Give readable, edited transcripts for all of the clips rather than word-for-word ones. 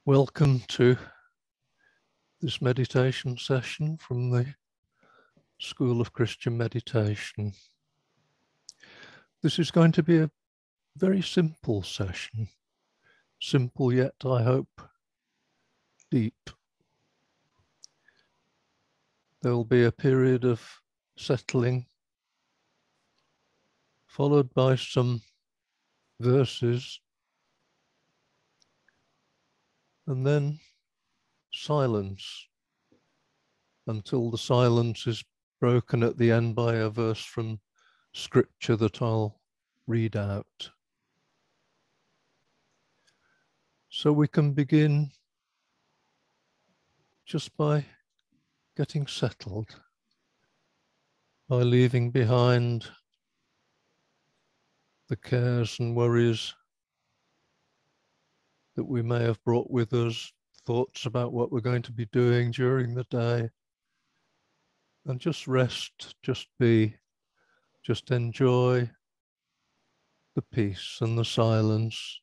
Welcome to this meditation session from the School of Christian Meditation. This is going to be a very simple session, simple yet, I hope, deep. There will be a period of settling, followed by some verses, and then silence, until the silence is broken at the end by a verse from Scripture that I'll read out. So we can begin just by getting settled, by leaving behind the cares and worries that we may have brought with us, thoughts about what we're going to be doing during the day, and just rest, just be, just enjoy the peace and the silence.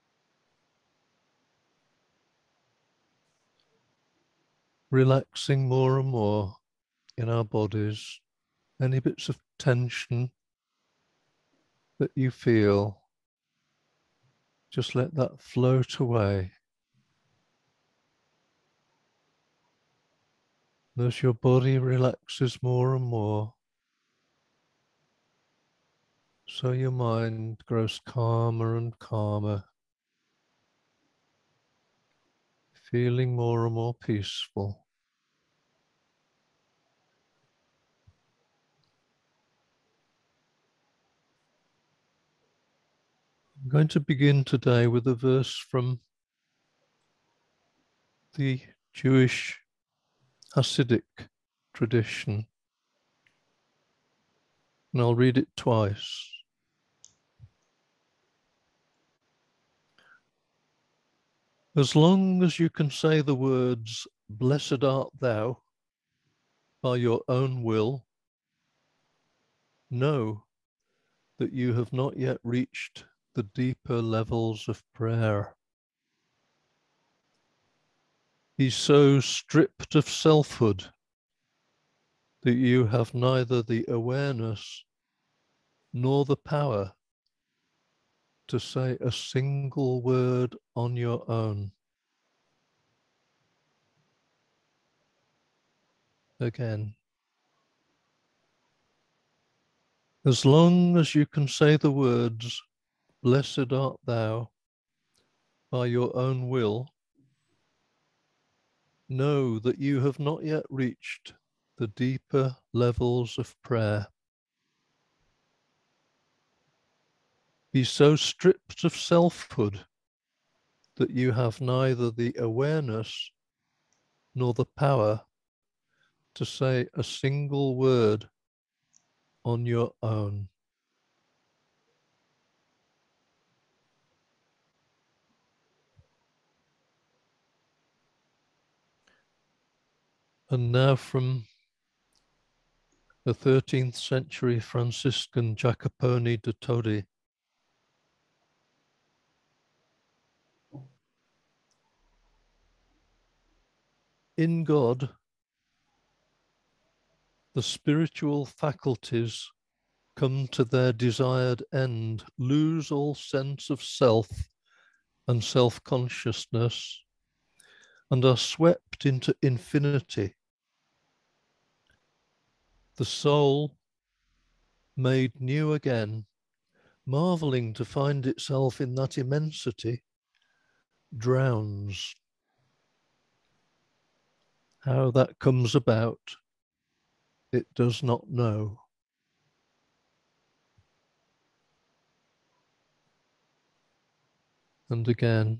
Relaxing more and more in our bodies, any bits of tension that you feel, just let that float away. And as your body relaxes more and more, so your mind grows calmer and calmer, feeling more and more peaceful. I'm going to begin today with a verse from the Jewish Hasidic tradition, and I'll read it twice. As long as you can say the words, "Blessed art thou," by your own will, know that you have not yet reached the deeper levels of prayer. Be so stripped of selfhood that you have neither the awareness nor the power to say a single word on your own. Again. As long as you can say the words, "Blessed art thou," by your own will, know that you have not yet reached the deeper levels of prayer. Be so stripped of selfhood that you have neither the awareness nor the power to say a single word on your own. And now from the 13th century Franciscan Jacopone de Todi. In God, the spiritual faculties come to their desired end, lose all sense of self and self-consciousness, and are swept into infinity. The soul, made new again, marveling to find itself in that immensity, drowns. How that comes about, it does not know. And again,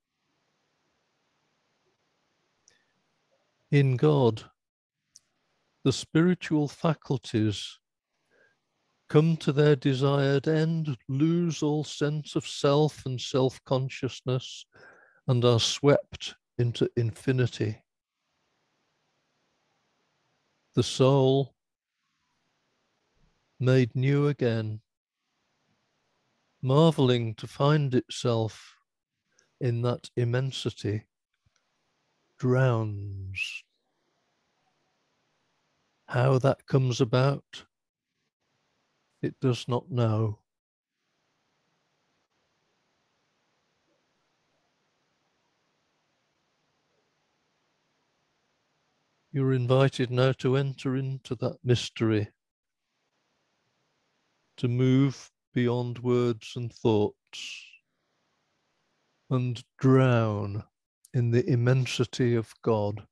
in God, the spiritual faculties come to their desired end, lose all sense of self and self-consciousness, and are swept into infinity. The soul, made new again, marveling to find itself in that immensity, drowns. How that comes about, it does not know. You're invited now to enter into that mystery, to move beyond words and thoughts and drown in the immensity of God.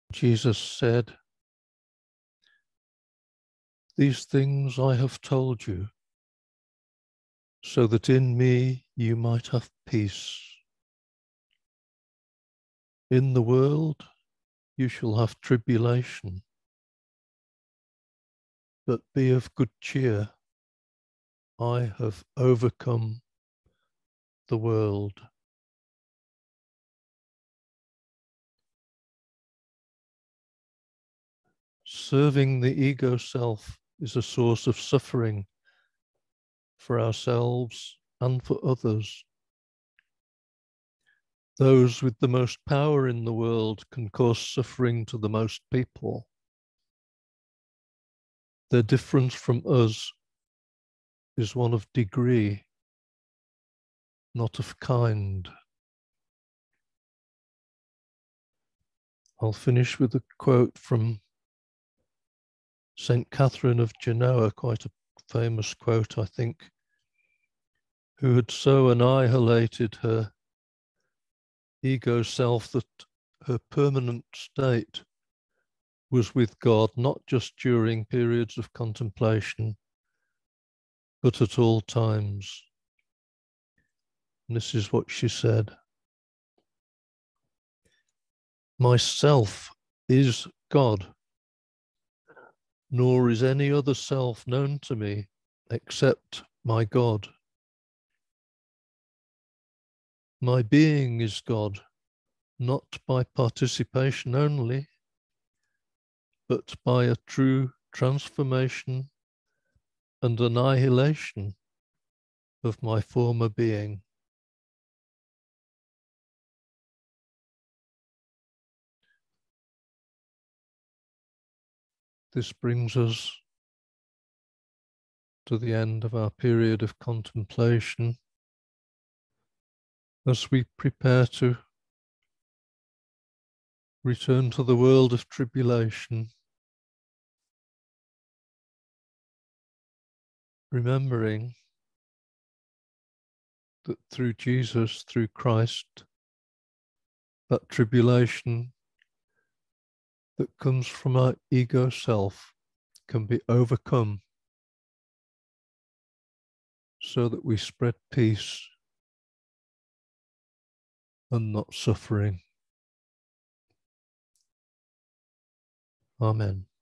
Jesus said, "These things I have told you, so that in me you might have peace. In the world you shall have tribulation, but be of good cheer. I have overcome the world." Serving the ego self is a source of suffering for ourselves and for others. Those with the most power in the world can cause suffering to the most people. Their difference from us is one of degree, not of kind. I'll finish with a quote from St. Catherine of Genoa, quite a famous quote, I think, who had so annihilated her ego self that her permanent state was with God, not just during periods of contemplation, but at all times. And this is what she said: "Myself is God, nor is any other self known to me except my God. My being is God, not by participation only, but by a true transformation and annihilation of my former being." This brings us to the end of our period of contemplation as we prepare to return to the world of tribulation, remembering that through Jesus, through Christ, that tribulation that comes from our ego self can be overcome so that we spread peace and not suffering. Amen.